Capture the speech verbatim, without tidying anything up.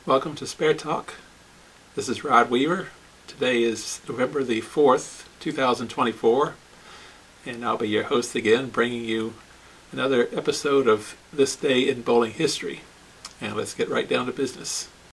Welcome to SpareTalk. This is Rod Weaver. Today is November the fourth, two thousand twenty-four, and I'll be your host again, bringing you another episode of This Day in Bowling History. And let's get right down to business.